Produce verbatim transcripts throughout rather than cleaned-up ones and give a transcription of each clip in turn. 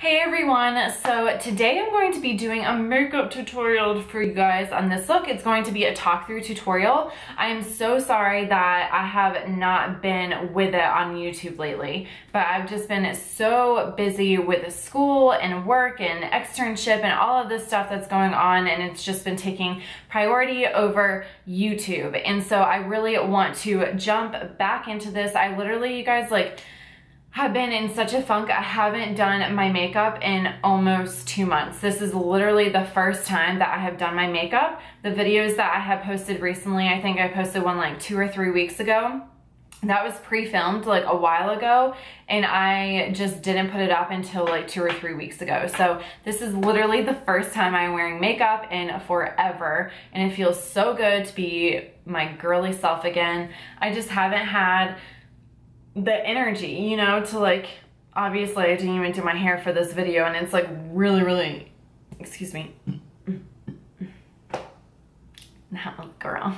Hey everyone, so today I'm going to be doing a makeup tutorial for you guys on this look. It's going to be a talk through tutorial. I am so sorry that I have not been with it on YouTube lately, but I've just been so busy with school and work and externship and all of this stuff that's going on, and it's just been taking priority over YouTube. And so I really want to jump back into this. I literally, you guys, like, have been in such a funk. I haven't done my makeup in almost two months. This is literally the first time that I have done my makeup. The videos that I have posted recently, I think I posted one like two or three weeks ago. That was pre-filmed like a while ago, and I just didn't put it up until like two or three weeks ago. So this is literally the first time I'm wearing makeup in forever, and it feels so good to be my girly self again. I just haven't had the energy, you know, to like, obviously I didn't even do my hair for this video, and it's like really, really, excuse me. That was gross.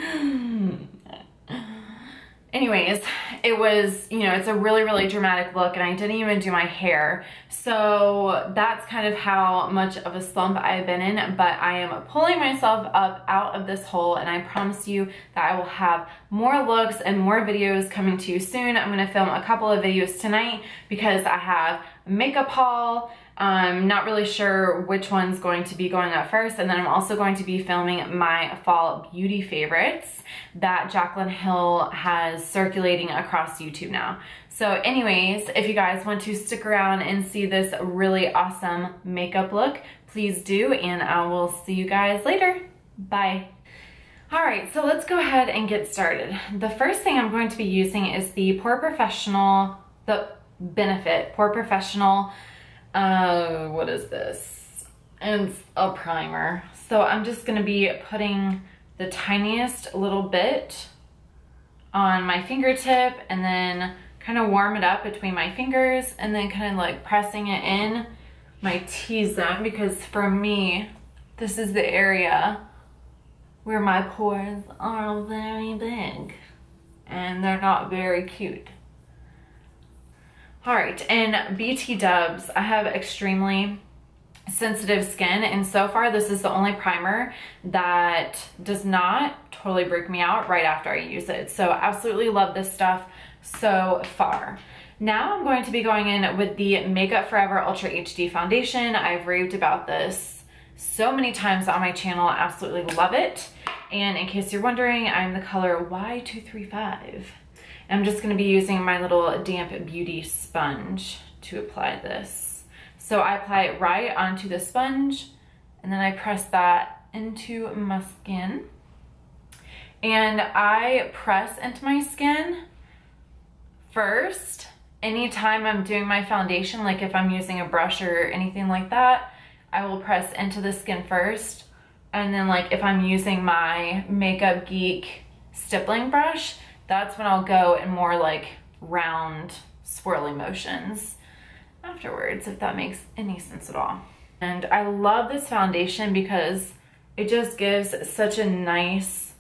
Anyways, it was, you know, it's a really, really dramatic look, and I didn't even do my hair. So that's kind of how much of a slump I've been in, but I am pulling myself up out of this hole, and I promise you that I will have more looks and more videos coming to you soon. I'm gonna film a couple of videos tonight because I have a makeup haul. I'm not really sure which one's going to be going up first, and then I'm also going to be filming my fall beauty favorites that Jaclyn Hill has circulating across YouTube now. So anyways, if you guys want to stick around and see this really awesome makeup look, please do, and I will see you guys later. Bye. All right, so let's go ahead and get started. The first thing I'm going to be using is the Pore Professional, the Benefit Pore Professional, uh, what is this? It's a primer. So I'm just gonna be putting the tiniest little bit on my fingertip, and then kind of warm it up between my fingers, and then kind of like pressing it in my T-zone, because for me, this is the area where my pores are very big and they're not very cute. All right, and B T Dubs, I have extremely sensitive skin, and so far this is the only primer that does not totally break me out right after I use it. So absolutely love this stuff so far. Now I'm going to be going in with the Makeup Forever Ultra H D Foundation. I've raved about this so many times on my channel. I absolutely love it. And in case you're wondering, I'm the color Y two three five. I'm just gonna be using my little damp beauty sponge to apply this. So I apply it right onto the sponge, and then I press that into my skin. And I press into my skin first. Anytime I'm doing my foundation, like if I'm using a brush or anything like that, I will press into the skin first. And then like if I'm using my Makeup Geek stippling brush, that's when I'll go in more like round swirly motions afterwards, if that makes any sense at all. And I love this foundation because it just gives such a nice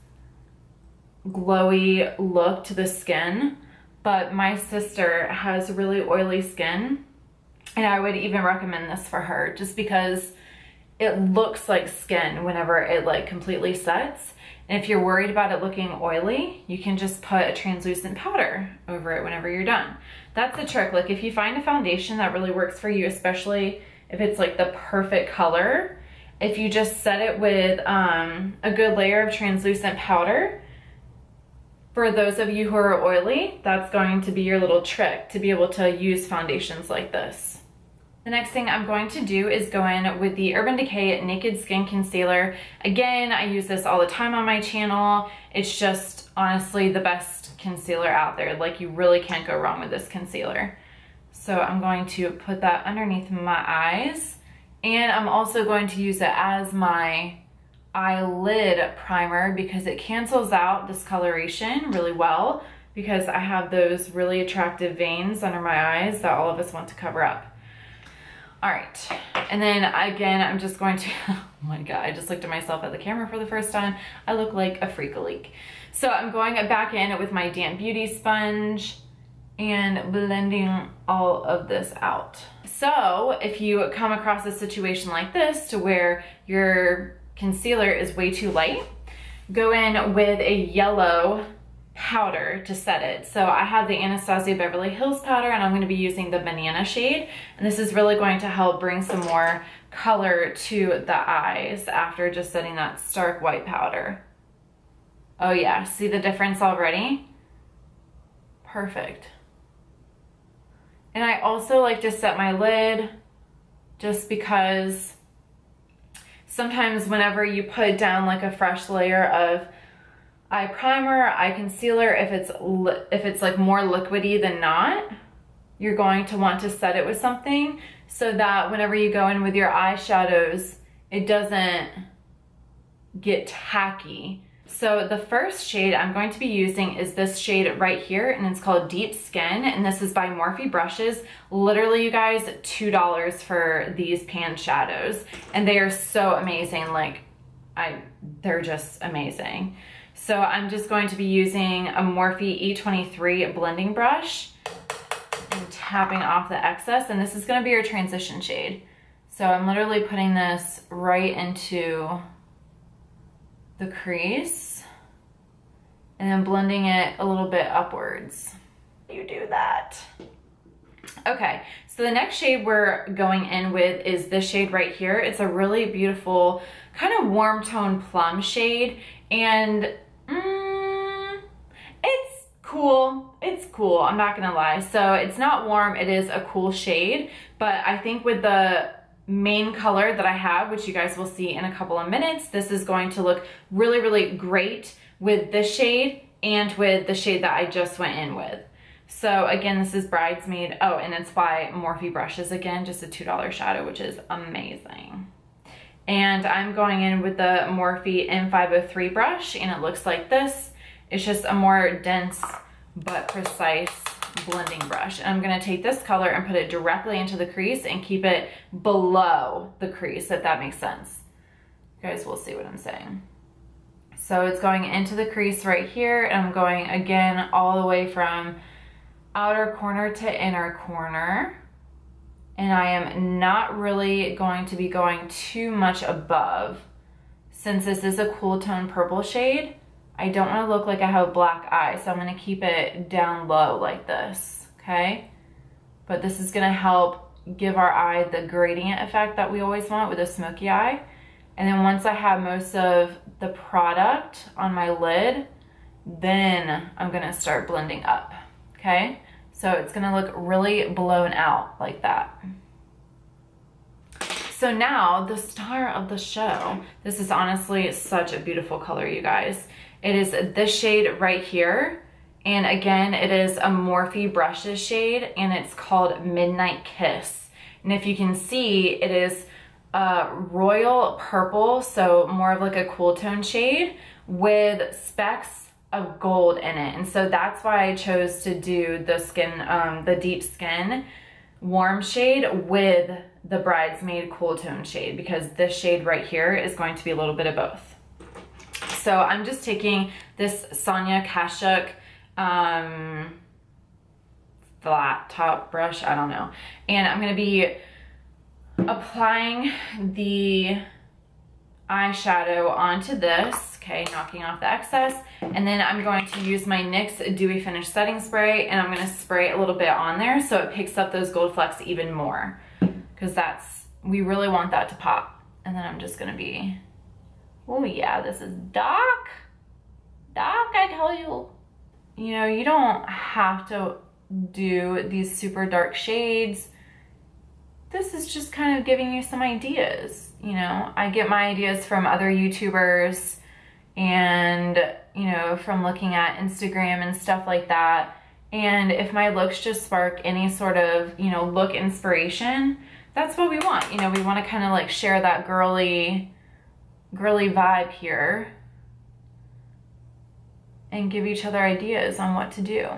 glowy look to the skin. But my sister has really oily skin, and I would even recommend this for her just because it looks like skin whenever it like completely sets. And if you're worried about it looking oily, you can just put a translucent powder over it whenever you're done. That's the trick. Like if you find a foundation that really works for you, especially if it's like the perfect color, if you just set it with um, a good layer of translucent powder, for those of you who are oily, that's going to be your little trick to be able to use foundations like this. The next thing I'm going to do is go in with the Urban Decay Naked Skin Concealer. Again, I use this all the time on my channel. It's just honestly the best concealer out there. Like you really can't go wrong with this concealer. So I'm going to put that underneath my eyes, and I'm also going to use it as my eyelid primer because it cancels out discoloration really well, because I have those really attractive veins under my eyes that all of us want to cover up. All right, and then again, I'm just going to, oh my God, I just looked at myself at the camera for the first time. I look like a freak-a-leak. So I'm going back in with my damp beauty sponge and blending all of this out. So if you come across a situation like this to where your concealer is way too light, go in with a yellow powder to set it. So I have the Anastasia Beverly Hills powder, and I'm going to be using the banana shade, and this is really going to help bring some more color to the eyes after just setting that stark white powder. Oh yeah, see the difference already? Perfect. And I also like to set my lid just because sometimes whenever you put down like a fresh layer of eye primer, eye concealer, if it's if it's like more liquidy than not, you're going to want to set it with something so that whenever you go in with your eyeshadows, it doesn't get tacky. So the first shade I'm going to be using is this shade right here, and it's called Deep Skin, and this is by Morphe Brushes. Literally, you guys, two dollars for these pan shadows, and they are so amazing. Like, I, they're just amazing. So I'm just going to be using a Morphe E twenty-three blending brush and tapping off the excess, and this is gonna be your transition shade. So I'm literally putting this right into the crease and then blending it a little bit upwards. You do that. Okay, so the next shade we're going in with is this shade right here. It's a really beautiful kind of warm tone plum shade, and mm, it's cool. It's cool, I'm not gonna lie. So it's not warm, it is a cool shade, but I think with the main color that I have, which you guys will see in a couple of minutes, this is going to look really, really great with this shade and with the shade that I just went in with. So again, this is Bridesmaid. Oh, and it's by Morphe Brushes again, just a two dollar shadow, which is amazing. And I'm going in with the Morphe M five oh three brush, and it looks like this. It's just a more dense but precise blending brush. And I'm gonna take this color and put it directly into the crease and keep it below the crease, if that makes sense. You guys will see what I'm saying. So it's going into the crease right here, and I'm going again all the way from outer corner to inner corner. And I am not really going to be going too much above. Since this is a cool tone purple shade, I don't want to look like I have a black eye, so I'm going to keep it down low like this, okay? But this is going to help give our eye the gradient effect that we always want with a smoky eye. And then once I have most of the product on my lid, then I'm going to start blending up, okay? So it's going to look really blown out like that. So now the star of the show. This is honestly such a beautiful color, you guys. It is this shade right here. And again, it is a Morphe Brushes shade, and it's called Midnight Kiss. And if you can see, it is a royal purple, so more of like a cool tone shade with specks of gold in it. And so that's why I chose to do the skin, um, the Deep Skin warm shade with the Bridesmaid cool tone shade, because this shade right here is going to be a little bit of both. So I'm just taking this Sonia Kashuk um, flat top brush, I don't know. And I'm gonna be applying the eyeshadow onto this, okay, knocking off the excess. And then I'm going to use my N Y X Dewy Finish Setting Spray, and I'm gonna spray a little bit on there so it picks up those gold flecks even more, because that's, we really want that to pop. And then I'm just gonna be, oh yeah, this is dark. Dark, I tell you. You know, you don't have to do these super dark shades. This is just kind of giving you some ideas. You know, I get my ideas from other YouTubers and, you know, from looking at Instagram and stuff like that. And if my looks just spark any sort of, you know, look inspiration, that's what we want. You know, we want to kind of like share that girly, girly vibe here and give each other ideas on what to do.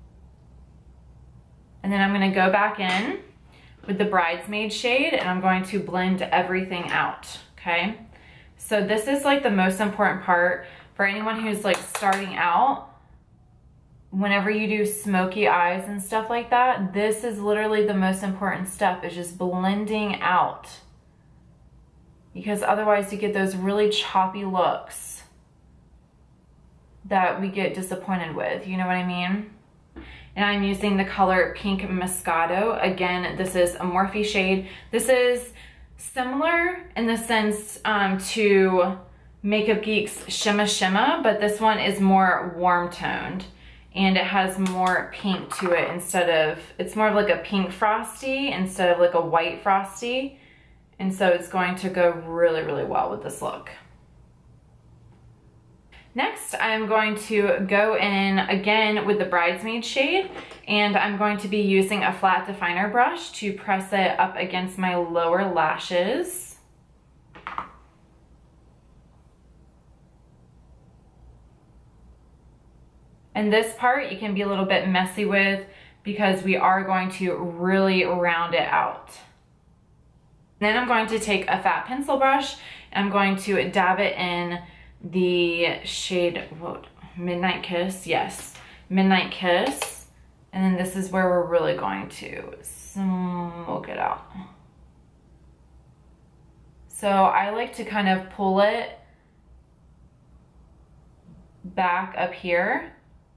And then I'm going to go back in with the Bridesmaid shade, and I'm going to blend everything out, okay? So this is like the most important part for anyone who's like starting out whenever you do smoky eyes and stuff like that, this is literally the most important step, is just blending out. Because otherwise you get those really choppy looks that we get disappointed with, you know what I mean? And I'm using the color Pink Moscato. Again, this is a Morphe shade. This is similar in the sense um, to Makeup Geek's Shimma Shimma, but this one is more warm toned and it has more pink to it instead of, it's more of like a pink frosty instead of like a white frosty. And so it's going to go really, really well with this look. Next, I'm going to go in again with the Bridesmaid shade, and I'm going to be using a flat definer brush to press it up against my lower lashes. And this part you can be a little bit messy with because we are going to really round it out. Then I'm going to take a fat pencil brush and I'm going to dab it in the shade, what, Midnight Kiss, yes, Midnight Kiss. And then this is where we're really going to smoke it out. So I like to kind of pull it back up here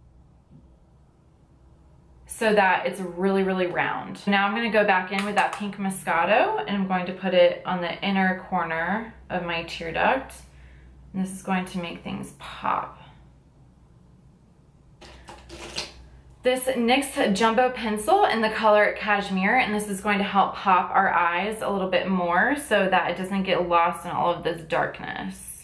so that it's really, really round. Now I'm gonna go back in with that Pink Moscato and I'm going to put it on the inner corner of my tear duct. And this is going to make things pop. This NYX Jumbo Pencil in the color Cashmere, and this is going to help pop our eyes a little bit more so that it doesn't get lost in all of this darkness.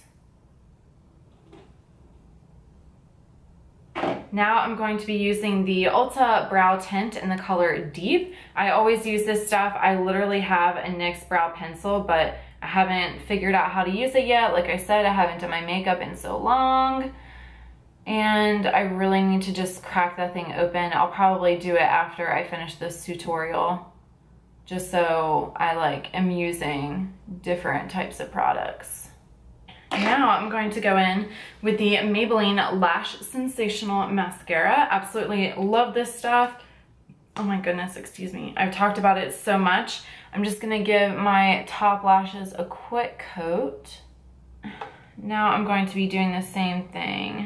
Now I'm going to be using the Ulta Brow Tint in the color Deep. I always use this stuff. I literally have a NYX brow pencil, but I haven't figured out how to use it yet. Like I said, I haven't done my makeup in so long. And I really need to just crack that thing open. I'll probably do it after I finish this tutorial, just so I like am using different types of products. Now I'm going to go in with the Maybelline Lash Sensational Mascara. Absolutely love this stuff. Oh my goodness, excuse me. I've talked about it so much. I'm just gonna give my top lashes a quick coat. Now I'm going to be doing the same thing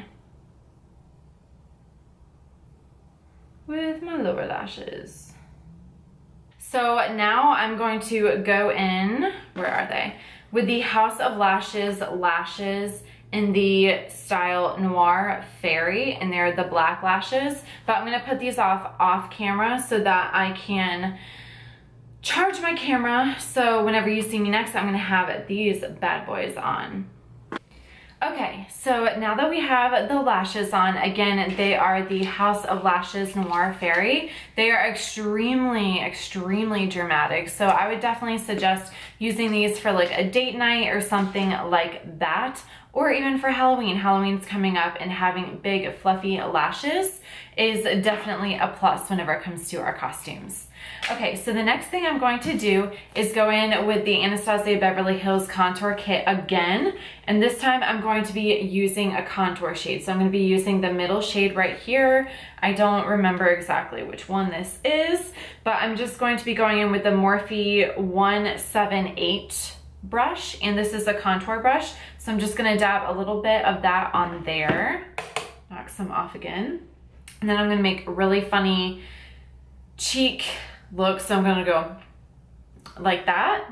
with my lower lashes. So now I'm going to go in, where are they? With the House of Lashes lashes in the style Noir Fairy, and they're the black lashes. But I'm gonna put these off off camera so that I can charge my camera. So whenever you see me next, I'm gonna have these bad boys on. Okay, so now that we have the lashes on, again, they are the House of Lashes Noir Fairy. They are extremely, extremely dramatic. So I would definitely suggest using these for like a date night or something like that, or even for Halloween. Halloween's coming up, and having big fluffy lashes is definitely a plus whenever it comes to our costumes. Okay, so the next thing I'm going to do is go in with the Anastasia Beverly Hills Contour Kit again, and this time I'm going to be using a contour shade. So I'm going to be using the middle shade right here. I don't remember exactly which one this is, but I'm just going to be going in with the Morphe one seven eight brush, and this is a contour brush. So I'm just going to dab a little bit of that on there, knock some off again, and then I'm going to make a really funny cheek look. So I'm going to go like that.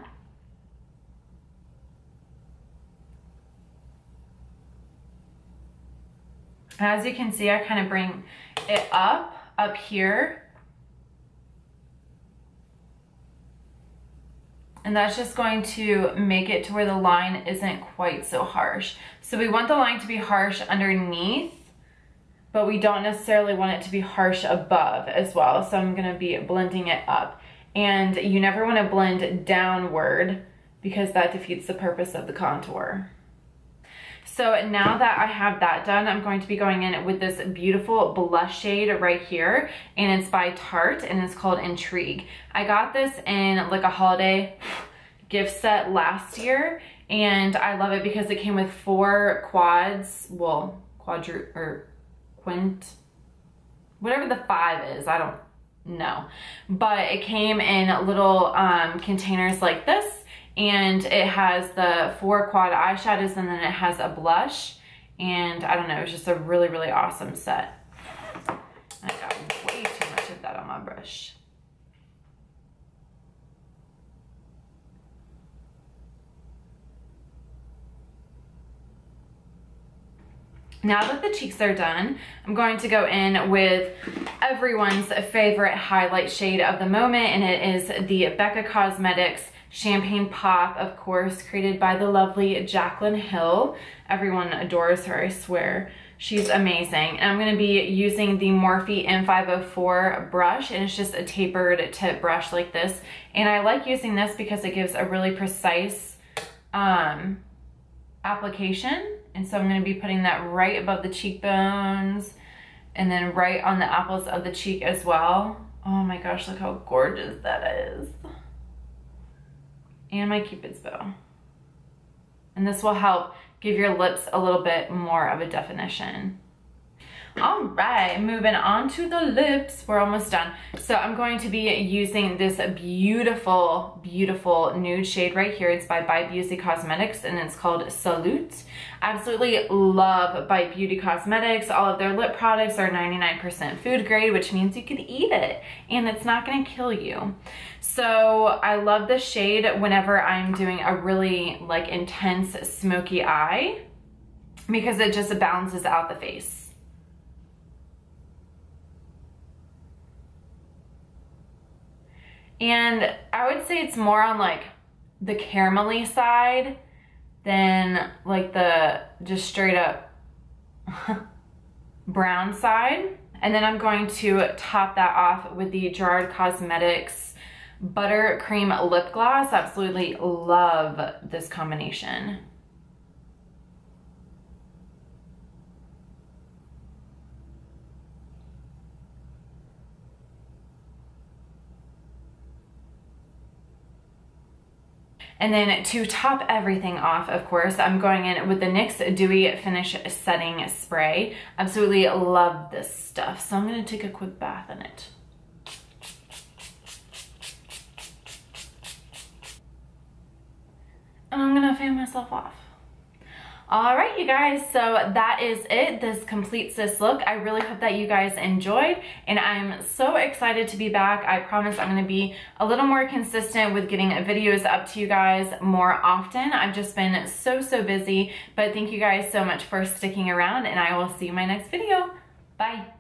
As you can see, I kind of bring it up, up here. And that's just going to make it to where the line isn't quite so harsh. So we want the line to be harsh underneath, but we don't necessarily want it to be harsh above as well. So I'm gonna be blending it up. And you never wanna blend downward because that defeats the purpose of the contour. So now that I have that done, I'm going to be going in with this beautiful blush shade right here, and it's by Tarte, and it's called Intrigue. I got this in like a holiday gift set last year, and I love it because it came with four quads, well, quadru, or quint, whatever the five is, I don't know. But it came in little um, containers like this, and it has the four quad eyeshadows, and then it has a blush, and I don't know, it's just a really, really awesome set. I got way too much of that on my brush. Now that the cheeks are done, I'm going to go in with everyone's favorite highlight shade of the moment, and it is the Becca Cosmetics Champagne Pop, of course, created by the lovely Jaclyn Hill. Everyone adores her, I swear. She's amazing. And I'm gonna be using the Morphe M five oh four brush, and it's just a tapered tip brush like this. And I like using this because it gives a really precise um, application. And so I'm gonna be putting that right above the cheekbones and then right on the apples of the cheek as well. Oh my gosh, look how gorgeous that is. And my Cupid's bow. And this will help give your lips a little bit more of a definition. All right, moving on to the lips. We're almost done. So I'm going to be using this beautiful, beautiful nude shade right here. It's by By Beauty Cosmetics, and it's called Salute. Absolutely love By Beauty Cosmetics. All of their lip products are ninety-nine percent food grade, which means you can eat it and it's not gonna kill you. So I love this shade whenever I'm doing a really like intense smoky eye, because it just balances out the face. And I would say it's more on like the caramelly side than like the just straight up brown side. And then I'm going to top that off with the Gerard Cosmetics Buttercream Lip Gloss. Absolutely love this combination. And then to top everything off, of course, I'm going in with the N Y X Dewy Finish Setting Spray. Absolutely love this stuff. So I'm gonna take a quick bath in it. And I'm gonna fan myself off. All right, you guys, so that is it. This completes this look. I really hope that you guys enjoyed, and I'm so excited to be back. I promise I'm gonna be a little more consistent with getting videos up to you guys more often. I've just been so, so busy, but thank you guys so much for sticking around, and I will see you in my next video. Bye.